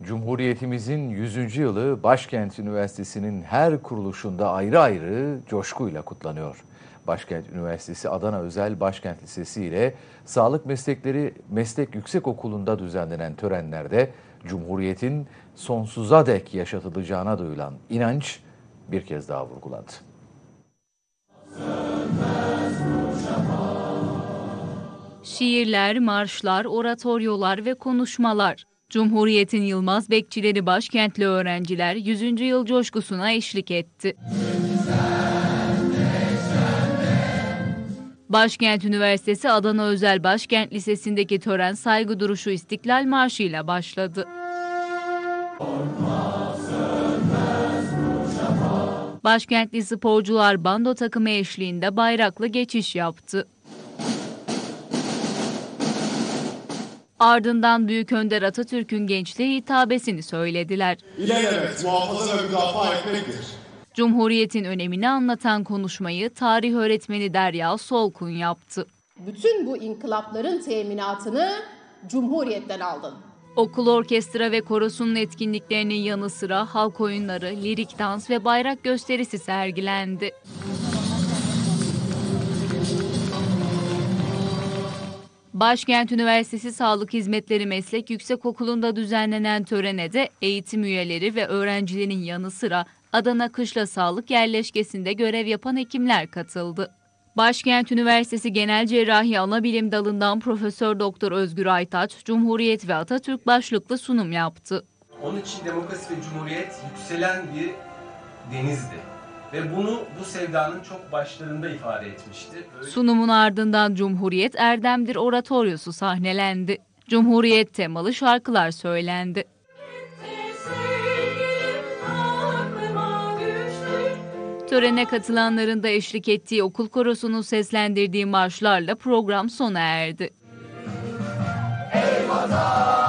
Cumhuriyetimizin 100. yılı Başkent Üniversitesi'nin her kuruluşunda ayrı ayrı coşkuyla kutlanıyor. Başkent Üniversitesi Adana Özel Başkent Lisesi ile Sağlık Meslekleri Meslek Yüksekokulu'nda düzenlenen törenlerde Cumhuriyet'in sonsuza dek yaşatılacağına duyulan inanç bir kez daha vurgulandı. Şiirler, marşlar, oratoryolar ve konuşmalar. Cumhuriyet'in Yılmaz bekçileri başkentli öğrenciler 100. yıl coşkusuna eşlik etti. Başkent Üniversitesi Adana Özel Başkent Lisesi'ndeki tören saygı duruşu İstiklal Marşı ile başladı. Başkentli sporcular bando takımı eşliğinde bayrakla geçiş yaptı. Ardından Büyük Önder Atatürk'ün gençliğe hitabesini söylediler. İlelebet muhafaza ve müdafaa etmektir. Cumhuriyetin önemini anlatan konuşmayı tarih öğretmeni Derya Solkun yaptı. Bütün bu inkılapların teminatını Cumhuriyet'ten aldın. Okul orkestra ve korosunun etkinliklerinin yanı sıra halk oyunları, lirik dans ve bayrak gösterisi sergilendi. Başkent Üniversitesi Sağlık Hizmetleri Meslek Yüksekokulu'nda düzenlenen törene de eğitim üyeleri ve öğrencilerin yanı sıra Adana Kışla Sağlık Yerleşkesi'nde görev yapan hekimler katıldı. Başkent Üniversitesi Genel Cerrahi Anabilim Dalı'ndan Profesör Doktor Özgür Aytaç, Cumhuriyet ve Atatürk başlıklı sunum yaptı. Onun için demokrasi ve cumhuriyet yükselen bir denizdi. Ve bunu bu sevdanın çok başlarında ifade etmişti. Sunumun ardından Cumhuriyet Erdem'dir oratoryosu sahnelendi. Cumhuriyet temalı şarkılar söylendi. Törene katılanların da eşlik ettiği okul korosunun seslendirdiği marşlarla program sona erdi. Eyvallah!